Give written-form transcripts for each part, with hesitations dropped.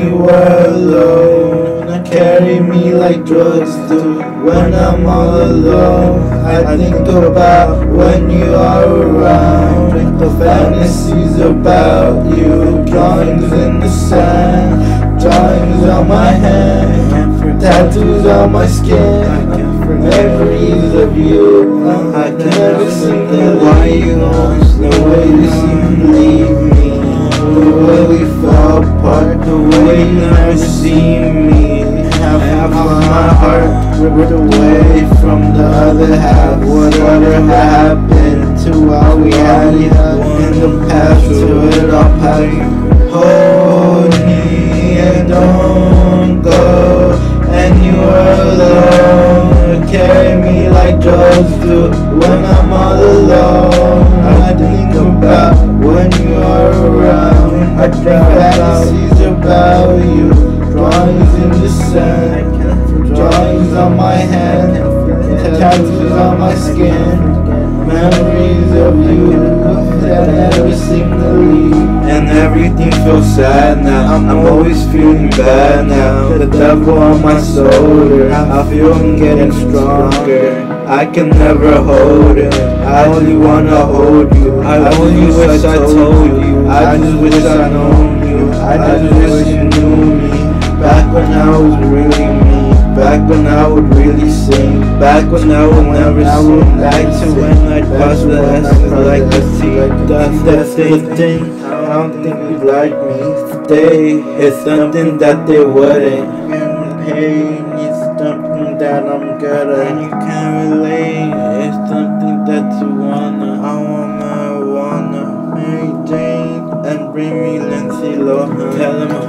were alone. Carry me like drugs do. When I'm all alone, I think about when you are around. The fantasies about you, drawings in the sand, drawings on my hand, tattoos on my skin, memories of you. I can never seem to why you lost, the way you seem to leave me, the way we fell apart, the way you never see me. Half of my heart ripped away from the other half. Whatever happened to all we had in the past, to it all passed. Hold me and don't go anywhere alone. Carry me like drugs do when I'm all alone. I think about when you are around. I think fantasies about you, drawings in the sand, drawings on my hand, tattoos on my skin, memories of you that never seem to leave. And everything feels sad now, I'm always feeling bad now. The devil on my shoulder, I feel I'm getting stronger. I can never hold it, I only wanna hold you. I only wish I told you, I just wish I known you. I just wish you knew me. Back when I was really me, back when I would really sing, back when I would never sing, back to when I'd bust the S like the T. That's the thing, I don't think you'd like me today. It's something that they wouldn't. And pain is something that I'm good at, and you can't relate. It's something that you wanna. I wanna Mary Jane and bring me Lindsay Lohan. Tell him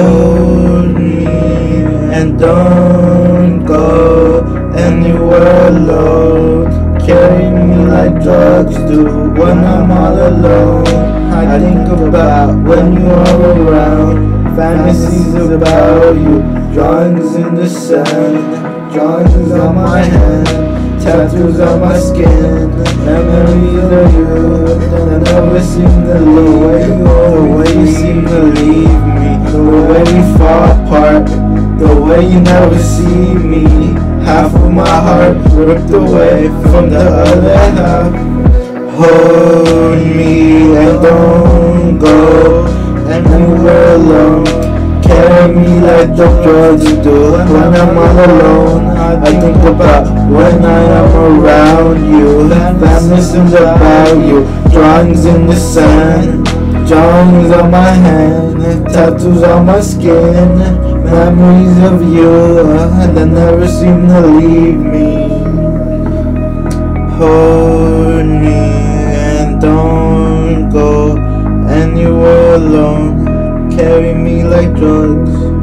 hold me and don't go anywhere alone. Carry me like drugs do when I'm all alone. I think about when you are around. Fantasies about you, drawings in the sand, drawings on my hand, tattoos on my skin, memories of you that never seem to leave. The way you seem to leave me, the way we fall apart, the way you never see me. Half of my heart ripped away from the other half. Hold me and don't go anywhere alone. Carry me like the drugs do when I'm all alone. I think about when I am around you. Fantasies about you, drawings in the sand, drawings on my hand, tattoos on my skin, memories of you that never seem to leave me. Hold me and don't go anywhere alone. Carry me like drugs.